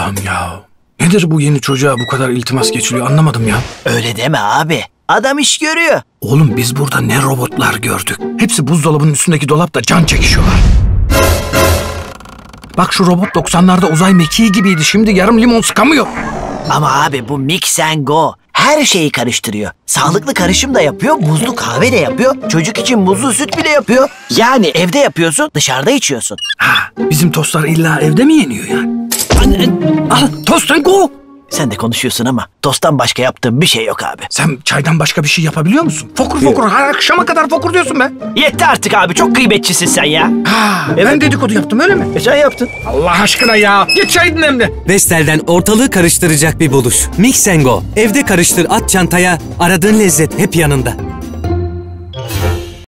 Allah'ım ya. Nedir bu yeni çocuğa bu kadar iltimas geçiliyor anlamadım ya. Öyle deme abi. Adam iş görüyor. Oğlum biz burada ne robotlar gördük. Hepsi buzdolabının üstündeki dolapta can çekişiyorlar. Bak şu robot 90'larda uzay mekiği gibiydi. Şimdi yarım limon sıkamıyor. Ama abi bu mix and go. Her şeyi karıştırıyor. Sağlıklı karışım da yapıyor, buzlu kahve de yapıyor. Çocuk için buzlu süt bile yapıyor. Yani evde yapıyorsun, dışarıda içiyorsun. Ha, bizim tostlar illa evde mi yeniyor yani? Al, tost and go. Sen de konuşuyorsun ama tosttan başka yaptığın bir şey yok abi. Sen çaydan başka bir şey yapabiliyor musun? Fokur fokur her akşama kadar fokur diyorsun be. Yetti artık abi, çok kıymetçisin sen ya. Ha, ben dedikodu yaptım öyle mi? Sen yaptın. Allah aşkına ya. Git çay demle. Vestel'den ortalığı karıştıracak bir buluş. Mix and Go. Evde karıştır, at çantaya, aradığın lezzet hep yanında.